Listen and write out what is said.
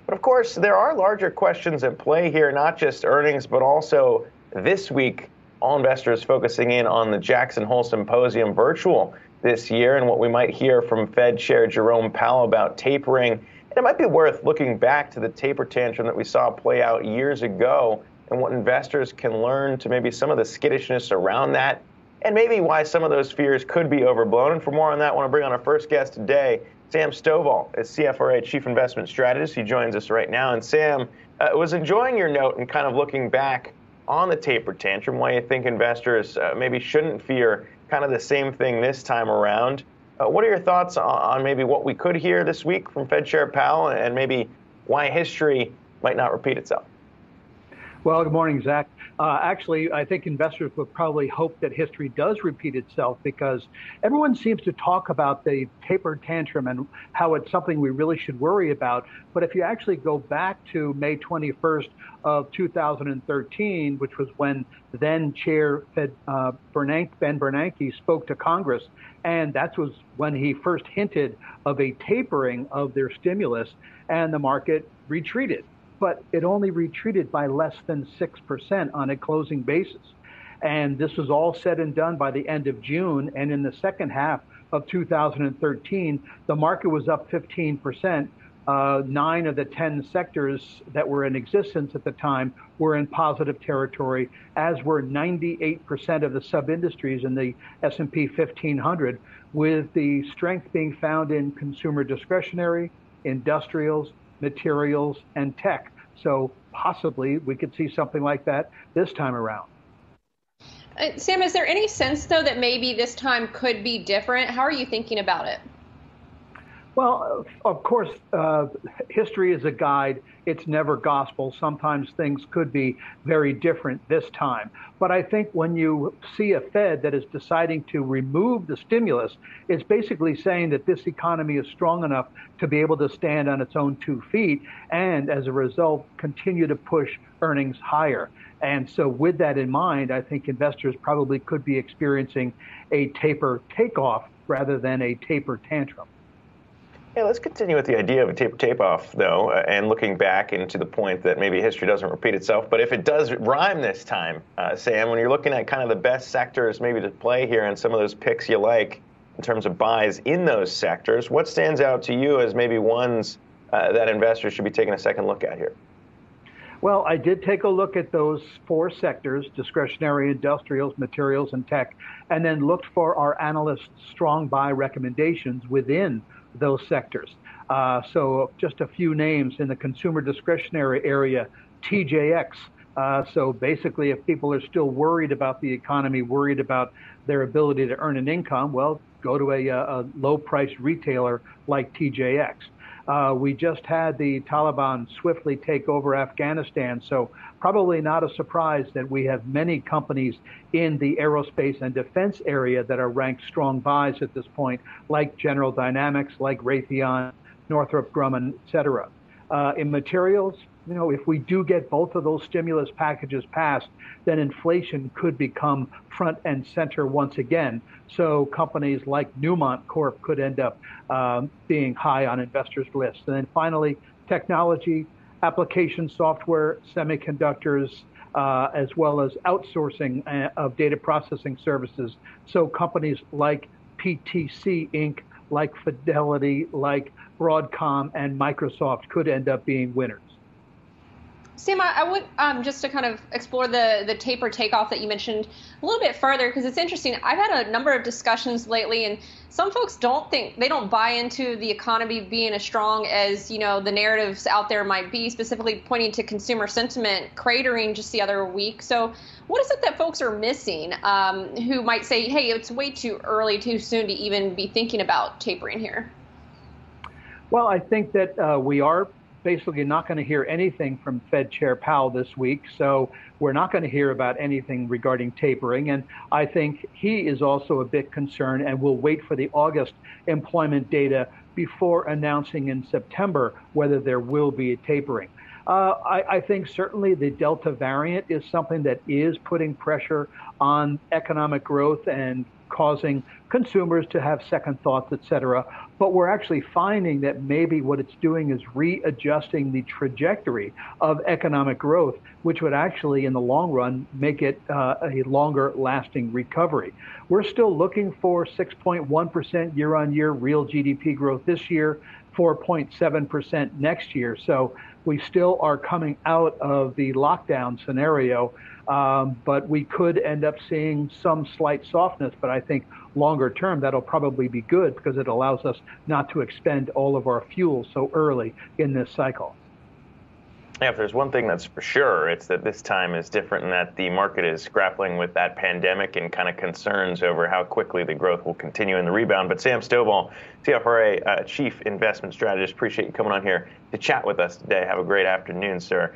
But of course, there are larger questions at play here, not just earnings, but also this week, all investors focusing in on the Jackson Hole Symposium virtual this year and what we might hear from Fed Chair Jerome Powell about tapering. And it might be worth looking back to the taper tantrum that we saw play out years ago and what investors can learn to maybe some of the skittishness around that and maybe why some of those fears could be overblown. And for more on that, I want to bring on our first guest today, Sam Stovall is CFRA Chief Investment Strategist. He joins us right now. And Sam, was enjoying your note and kind of looking back on the taper tantrum, why you think investors maybe shouldn't fear kind of the same thing this time around. What are your thoughts on maybe what we could hear this week from Fed Chair Powell and maybe why history might not repeat itself? Well, good morning, Zach. Actually, I think investors would probably hope that history does repeat itself because everyone seems to talk about the taper tantrum and how it's something we really should worry about. But if you actually go back to May 21st of 2013, which was when then Chair Fed Ben Bernanke spoke to Congress, and that was when he first hinted of a tapering of their stimulus, and the market retreated. But it only retreated by less than 6% on a closing basis. And this was all said and done by the end of June. And in the second half of 2013, the market was up 15%. 9 of the 10 sectors that were in existence at the time were in positive territory, as were 98% of the sub-industries in the S&P 1500, with the strength being found in consumer discretionary, industrials, materials, and tech. So possibly we could see something like that this time around. Sam, is there any sense, though, that maybe this time could be different? How are you thinking about it? Well, of course, history is a guide. It's never gospel. Sometimes things could be very different this time. But I think when you see a Fed that is deciding to remove the stimulus, it's basically saying that this economy is strong enough to be able to stand on its own 2 feet and, as a result, continue to push earnings higher. And so with that in mind, I think investors probably could be experiencing a taper takeoff rather than a taper tantrum. Yeah, let's continue with the idea of a tape-off, though, and looking back into the point that maybe history doesn't repeat itself. But if it does rhyme this time, Sam, when you're looking at kind of the best sectors maybe to play here and some of those picks you like in terms of buys in those sectors, what stands out to you as maybe ones that investors should be taking a second look at here? Well, I did take a look at those 4 sectors, discretionary, industrials, materials, and tech, and then looked for our analysts' strong buy recommendations within those sectors. So just a few names in the consumer discretionary area, TJX. So basically, if people are still worried about the economy, worried about their ability to earn an income, well, go to a low-priced retailer like TJX. We just had the Taliban swiftly take over Afghanistan, so probably not a surprise that we have many companies in the aerospace and defense area that are ranked strong buys at this point, like General Dynamics, like Raytheon, Northrop Grumman, et cetera. In materials, you know, if we do get both of those stimulus packages passed, then inflation could become front and center once again. So companies like Newmont Corp could end up being high on investors' lists. And then finally, technology, application software, semiconductors, as well as outsourcing of data processing services. So companies like PTC Inc., like Fidelity, like Broadcom, and Microsoft could end up being winners. Sam, I would just to kind of explore the taper takeoff that you mentioned a little bit further, because it's interesting. I've had a number of discussions lately, and some folks don't buy into the economy being as strong as, you know, the narratives out there might be, specifically pointing to consumer sentiment cratering just the other week. So what is it that folks are missing who might say, hey, it's way too early, too soon to even be thinking about tapering here? Well, I think that we are basically not going to hear anything from Fed Chair Powell this week, so we're not going to hear about anything regarding tapering. And I think he is also a bit concerned and will wait for the August employment data before announcing in September whether there will be a tapering. I think certainly the Delta variant is something that is putting pressure on economic growth and causing consumers to have second thoughts, et cetera. But we're actually finding that maybe what it's doing is readjusting the trajectory of economic growth, which would actually, in the long run, make it a longer lasting recovery. We're still looking for 6.1% year-on-year real GDP growth this year, 4.7% next year. So we still are coming out of the lockdown scenario, but we could end up seeing some slight softness. But I think longer term, that'll probably be good because it allows us not to expend all of our fuel so early in this cycle. Yeah, if there's one thing that's for sure, it's that this time is different in that the market is grappling with that pandemic and kind of concerns over how quickly the growth will continue in the rebound. But Sam Stovall, CFRA Chief Investment Strategist, appreciate you coming on here to chat with us today. Have a great afternoon, sir.